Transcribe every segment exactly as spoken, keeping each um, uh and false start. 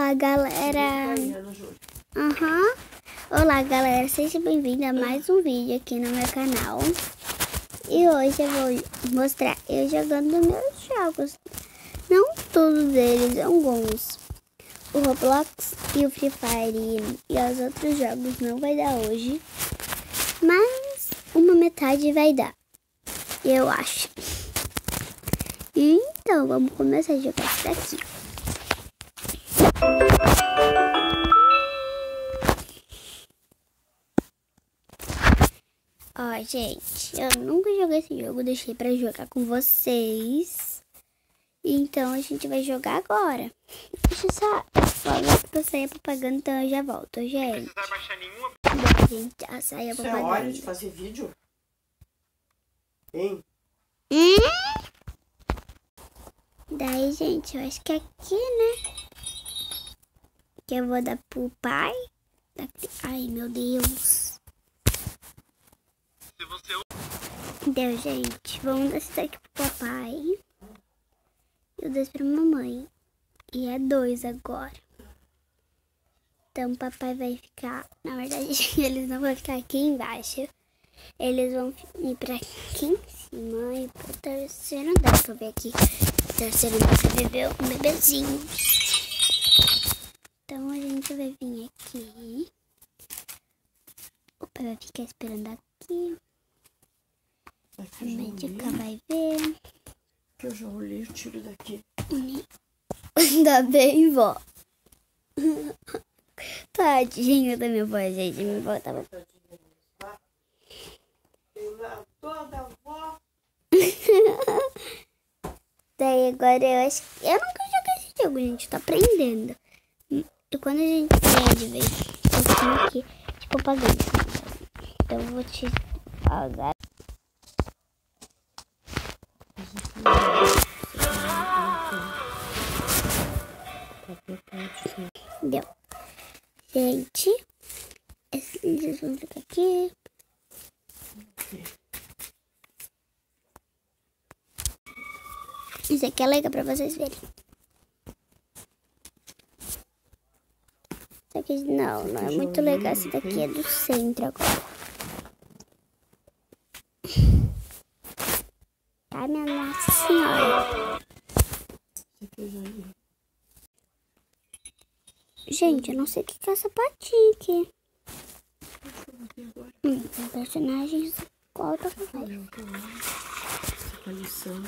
Olá, galera. Aham. Uhum. Olá, galera. Seja bem-vindo a mais um vídeo aqui no meu canal. E hoje eu vou mostrar eu jogando meus jogos. Não todos eles, alguns. O Roblox e o Free Fire e os outros jogos não vai dar hoje. Mas uma metade vai dar. Eu acho. Então, vamos começar a jogar isso daqui. Ó, gente, eu nunca joguei esse jogo, deixei pra jogar com vocês. Então, a gente vai jogar agora. Deixa eu só falar que eu saí a propaganda, então eu já volto, gente. Não precisa baixar nenhuma. Bom, gente, já saí a Isso propaganda. é hora de fazer vídeo? Hein? Hum? Daí, gente, eu acho que é aqui, né? Que eu vou dar pro pai. Ai, meu Deus. Se você... Deu, gente. Vamos dar isso aqui pro papai. E o dois pra mamãe. E é dois agora. Então, o papai vai ficar... Na verdade, eles não vão ficar aqui embaixo. Eles vão ir pra aqui em cima. E pro terceiro andar. Pra ver aqui. O terceiro andar pra beber um bebezinho. Então, a gente vai vir aqui. O pai vai ficar esperando aqui. A médica vai ver. Que eu já olhei o tiro daqui. Ainda bem, vó. Tadinho da minha avó, gente. Minha avó tava... Toda avó. Daí agora eu acho que... Eu nunca joguei esse jogo, gente. Tô aprendendo. E quando a gente ganhar de vez, eu tenho aqui de propaganda. Então eu vou te pagar. Deu. Gente, esses vão ficar aqui. Isso aqui é legal pra vocês verem. Isso aqui não, não é muito legal. Esse daqui é do centro agora. Ai, minha Nossa Senhora. Gente, eu não sei o que é essa patinha aqui. Hum, tem personagens igual da papai. Essa lição.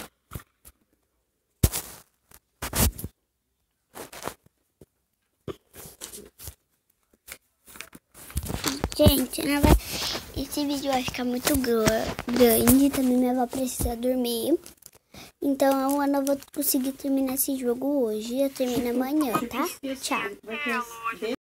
Gente, não vai... esse vídeo vai ficar muito grande. Também minha avó precisa dormir. Então eu não vou conseguir terminar esse jogo hoje. Eu termino amanhã, tá? Tchau.